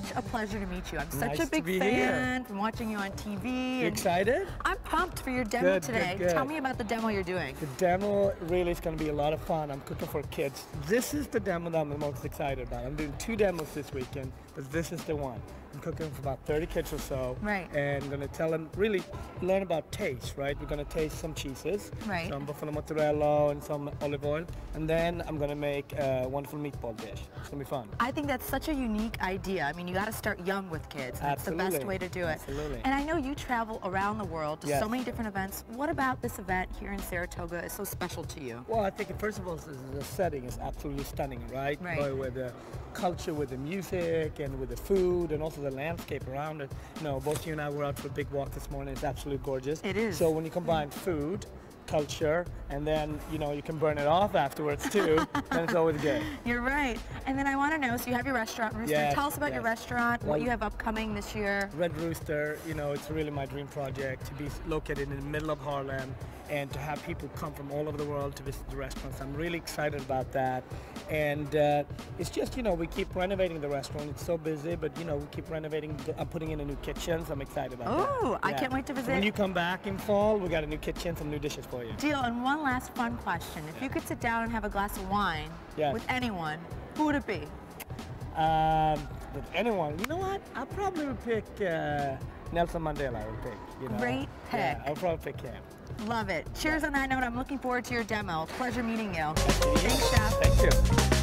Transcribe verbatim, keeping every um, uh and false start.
a pleasure to meet you. I'm such Nice a big to be fan here. from watching you on T V. You excited? I'm pumped for your demo Good, today. good, good. Tell me about the demo you're doing. The demo really is going to be a lot of fun. I'm cooking for kids. This is the demo that I'm the most excited about. I'm doing two demos this weekend, but this is the one. I'm cooking for about thirty kids or so. Right. And I'm going to tell them, really learn about taste, right? We're going to taste some cheeses. Right. Some buffalo mozzarella and some olive oil. And then I'm going to make a wonderful meatball dish. It's going to be fun. I think that's such a unique idea. I mean, you got to start young with kids. That's the best way to do it. Absolutely. And I know you travel around the world to Yes. so many different events. What about this event here in Saratoga is so special to you? Well, I think first of all, the setting is absolutely stunning, right? Right. Boy, with the culture, with the music, and with the food, and also the landscape around it. You know, both you and I were out for a big walk this morning. It's absolutely gorgeous. It is. So when you combine food, culture, and then, you know, you can burn it off afterwards too, then it's always good. You're right. And then I want to know, so you have your restaurant, Rooster. Yes, Tell us about yes. your restaurant, Well, what you have upcoming this year. Red Rooster, you know, it's really my dream project to be located in the middle of Harlem and to have people come from all over the world to visit the restaurants. I'm really excited about that. And uh, it's just, you know, we keep renovating the restaurant. It's so busy, but, you know, we keep renovating. I'm putting in a new kitchen, so I'm excited about that. Oh, I Yeah. can't wait to So visit. when you come back in fall, we got a new kitchen, some new dishes for you. Deal. And one last fun question. If you could sit down and have a glass of wine Yes. with anyone, who would it be? Um, with anyone, you know what? I probably would pick uh, Nelson Mandela. I would pick. You know? Great pick. Yeah, I'll probably pick him. Love it. Cheers on that note. I'm looking forward to your demo. Pleasure meeting you. Nice to meet you. Thanks, Chef. Thank you.